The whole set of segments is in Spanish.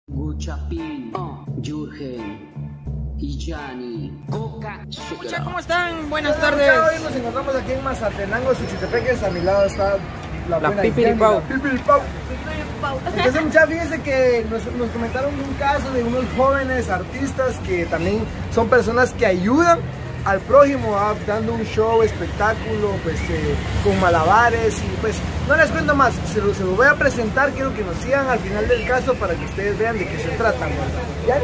Guchapín, Jürgen y Gianni, Coca. Mucha, ¿cómo están? Buenas tardes. Hoy nos encontramos aquí en Mazatenango, Suchitepeques. A mi lado está la buena Pipiripau. Entonces, muchachos, fíjense que nos comentaron un caso de unos jóvenes artistas que también son personas que ayudan al prójimo, dando un show, espectáculo, pues con malabares. Y pues no les cuento más, se los voy a presentar. Quiero que nos sigan al final del caso para que ustedes vean de qué se trata, ¿ya?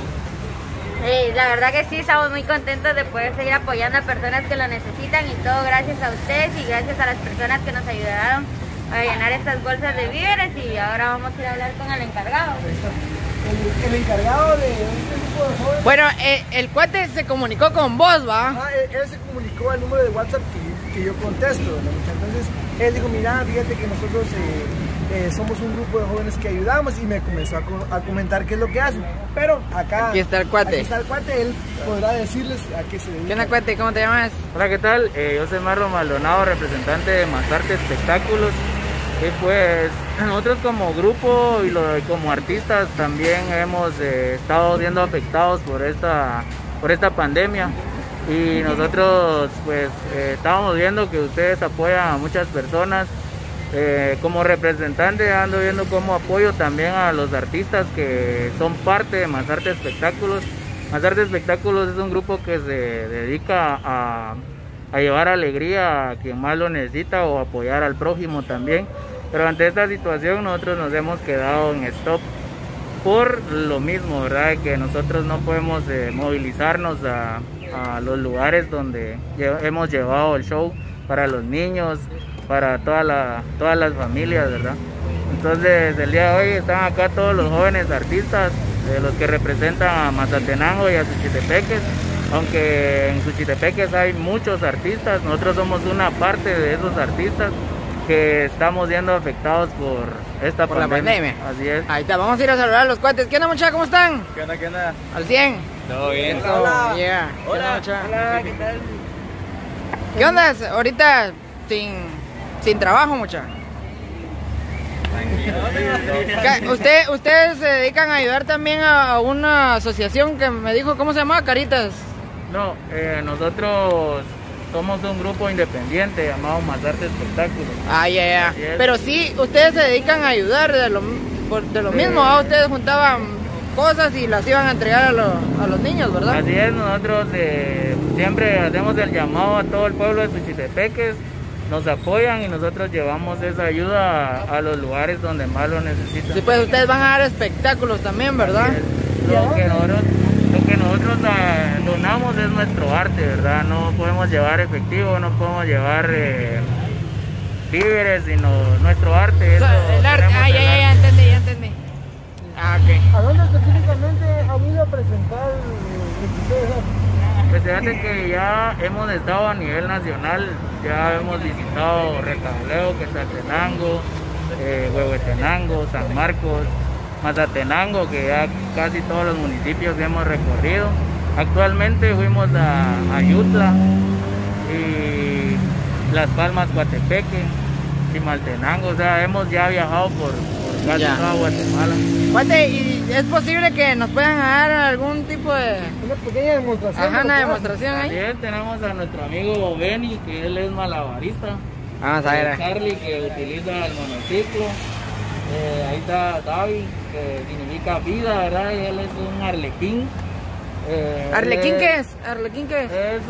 La verdad que sí, estamos muy contentos de poder seguir apoyando a personas que lo necesitan, y todo gracias a ustedes y gracias a las personas que nos ayudaron a llenar estas bolsas de víveres. Y ahora vamos a ir a hablar con el encargado. El encargado de este grupo de jóvenes. Bueno, el cuate se comunicó con vos, ¿va? Él se comunicó al número de WhatsApp que yo contesto, ¿no? Entonces él dijo, mira, fíjate que nosotros somos un grupo de jóvenes que ayudamos, y me comenzó a comentar qué es lo que hacen. Pero acá Aquí está el cuate. Aquí está el cuate, él podrá decirles a qué se dedica. ¿Qué onda, cuate? ¿Cómo te llamas? Hola, ¿qué tal? Yo soy Marlon Maldonado, representante de Mazarte Espectáculos. Y pues nosotros como grupo y como artistas también hemos estado siendo afectados por esta pandemia. Y nosotros pues estábamos viendo que ustedes apoyan a muchas personas. Como representante ando viendo cómo apoyo también a los artistas que son parte de Mazarte Espectáculos. Mazarte Espectáculos es un grupo que se dedica a llevar alegría a quien más lo necesita o apoyar al prójimo también. Pero ante esta situación nosotros nos hemos quedado en stop por lo mismo, ¿verdad? Que nosotros no podemos movilizarnos a los lugares donde hemos llevado el show para los niños, para todas las familias, ¿verdad? Entonces el día de hoy están acá todos los jóvenes artistas, los que representan a Mazatenango y a Suchitepeques. Aunque en Suchitepeques hay muchos artistas, nosotros somos una parte de esos artistas que estamos siendo afectados por esta pandemia. Así es. Ahí está, vamos a ir a saludar a los cuates. ¿Qué onda, muchachos? ¿Cómo están? ¿Qué onda? ¿Qué onda? ¿Al 100? Todo bien. Hola. Yeah. Hola, hola, ¿qué tal? ¿Qué onda? Ahorita sin trabajo, muchachos. Ustedes se dedican a ayudar también a una asociación que me dijo, ¿cómo se llama? Caritas. No, nosotros somos un grupo independiente llamado Mazarte Espectáculos. Ya. Pero sí, ustedes se dedican a ayudar de lo mismo, ¿no? Ustedes juntaban cosas y las iban a entregar a los niños, ¿verdad? Así es, nosotros siempre hacemos el llamado a todo el pueblo de Suchitepeques. Nos apoyan y nosotros llevamos esa ayuda a los lugares donde más lo necesitan. Sí, pues ustedes van a dar espectáculos también, ¿verdad? Lo que nosotros donamos es nuestro arte, ¿verdad? No podemos llevar efectivo, no podemos llevar víveres, sino nuestro arte. El arte, ya entendí. Ok. ¿A dónde específicamente han ido a presentar lo que ustedes hacen? Pues fíjate que ya hemos estado a nivel nacional, ya hemos visitado Recableo, Quetzaltenango, Huehuetenango, San Marcos, Mazatenango, que ya casi todos los municipios hemos recorrido. Actualmente fuimos a Ayutla y Las Palmas, Coatepeque, Chimaltenango, o sea, hemos ya viajado por casi toda Guatemala. Cuate, ¿y es posible que nos puedan dar algún tipo de... Una pequeña demostración? Ajá, una demostración ahí. También tenemos a nuestro amigo Benny, que él es malabarista. Vamos a ver. Charlie, que utiliza el monociclo. Ahí está David, que significa vida, ¿verdad? Y él es un arlequín. ¿Arlequín qué es? ¿Arlequín qué es? Es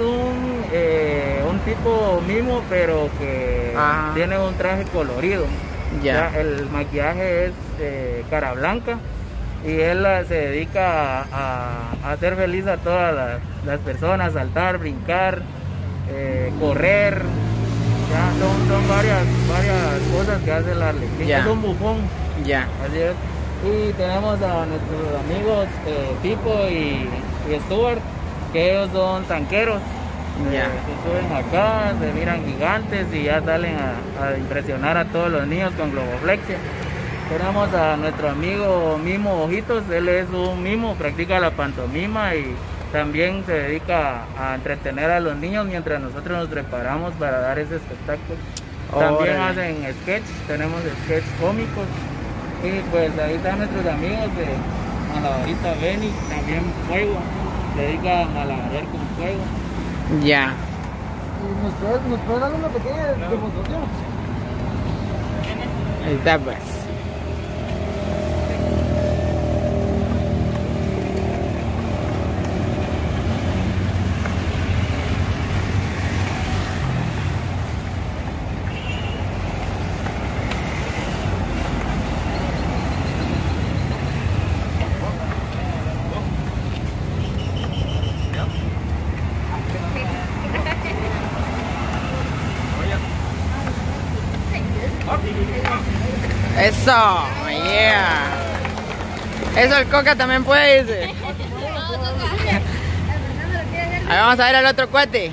un tipo mimo, pero que tiene un traje colorido. Ya. El maquillaje es cara blanca y él se dedica a hacer feliz a todas las personas, saltar, brincar, correr. Ya, son varias cosas que hace el arlequín. Ya. Es un bufón. Ya. Así es. Y tenemos a nuestros amigos Pipo y Stuart, que ellos son tanqueros. Ya. Se suben acá, se miran gigantes y ya salen a impresionar a todos los niños con globoflexia. Tenemos a nuestro amigo Mimo Ojitos, él es un mimo, practica la pantomima y también se dedica a entretener a los niños mientras nosotros nos preparamos para dar ese espectáculo. También hacen sketch, tenemos sketch cómicos Y pues ahí están nuestros amigos de malabarista Benny, también fuego, se dedica a malabarear con fuego. Ya. ¿Y nos puede dar una pequeña demostración? Ahí está pues. Eso, yeah. Eso el Coca también puede, dice. Ahí vamos a ver al otro cuate.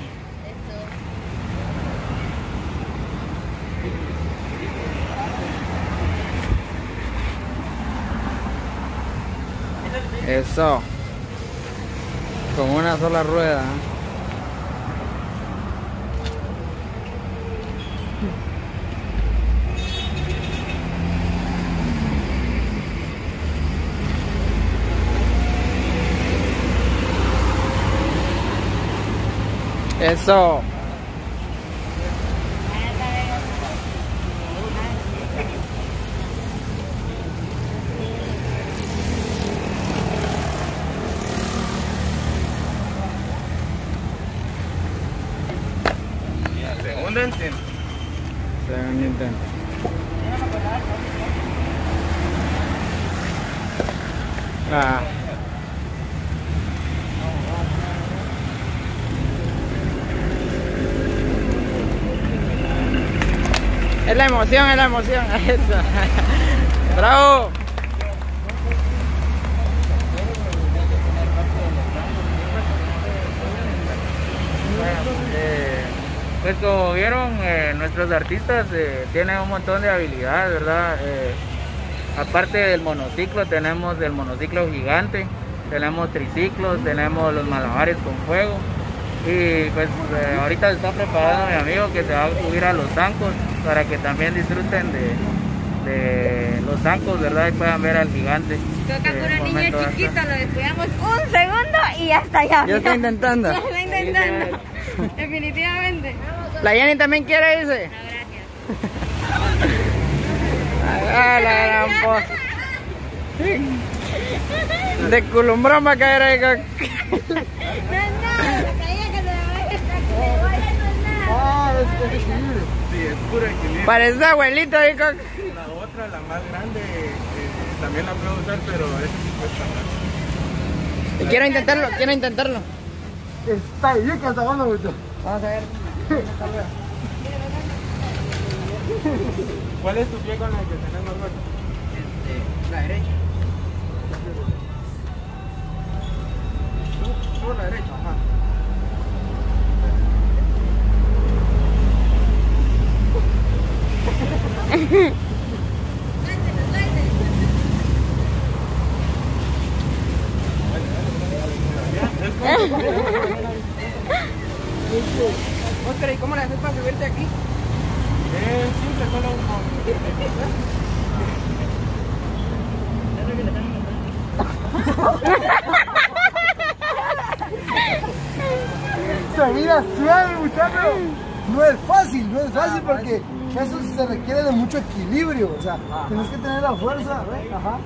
Eso. Con una sola rueda. Eso. Segundo intento. Segundo intento. Ah. Es la emoción, eso. Bravo. Pues como vieron, nuestros artistas tienen un montón de habilidades, ¿verdad? Aparte del monociclo, tenemos el monociclo gigante, tenemos triciclos, tenemos los malabares con fuego. Y pues ahorita se está preparando mi amigo que se va a subir a los zancos para que también disfruten de los zancos, ¿verdad? Y puedan ver al gigante. Toca con un niño chiquito, lo descuidamos un segundo y ya está ya. Ya está intentando. Ya está intentando. Definitivamente. La Jenny también quiere, dice. No, gracias. Ah, la gran voz. De culumbrón va a caer ahí. No es nada, caía que se me vaya a Ah, es equilibrio. Sí, es puro equilibrio. Parece abuelito ahí. La otra, la más grande, también la puedo usar, pero esa sí cuesta más. Quiero intentarlo. Está bien que está bueno mucho. Vamos a ver. ¿Cuál es tu pie con el que tenés más fuerza? La derecha. Solo la derecha, ajá. Oscar, ¿y cómo le haces para subirte aquí? Simple, solo Se mira suave, muchachos. No es fácil porque eso se requiere de mucho equilibrio. O sea, tienes que tener la fuerza. ¿Ves? Ajá.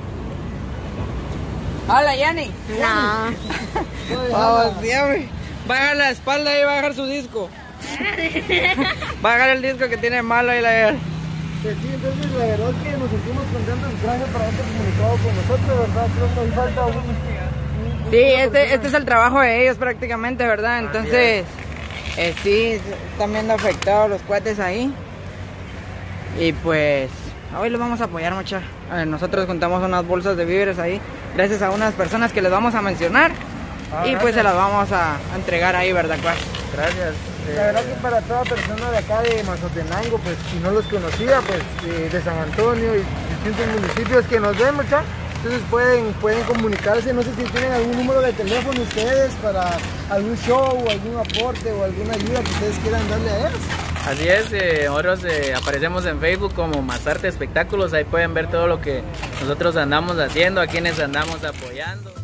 Hola, Yanni. No. Vamos, sígame. Va a dejar la espalda y va a dejar su disco. Va a dejar el disco que tiene malo ahí la. Pues sí, entonces la verdad es que nos sentimos contentos. Gracias por haberte comunicado con nosotros, ¿verdad? Creo que hoy falta un... Sí, este es el trabajo de ellos prácticamente, ¿verdad? Entonces, sí, están viendo afectados los cuates ahí. Y pues, hoy los vamos a apoyar mucho. Nosotros juntamos unas bolsas de víveres ahí, gracias a unas personas que les vamos a mencionar. Y pues se las vamos a entregar ahí, ¿verdad? Gracias. La verdad que para toda persona de acá de Mazatenango, pues si no los conocía, pues de San Antonio y distintos municipios que nos ven, muchachos. Entonces pueden comunicarse, no sé si tienen algún número de teléfono ustedes para algún show, algún aporte o alguna ayuda que ustedes quieran darle a ellos. Así es, nosotros aparecemos en Facebook como Mazarte Espectáculos, ahí pueden ver todo lo que nosotros andamos haciendo, a quienes andamos apoyando.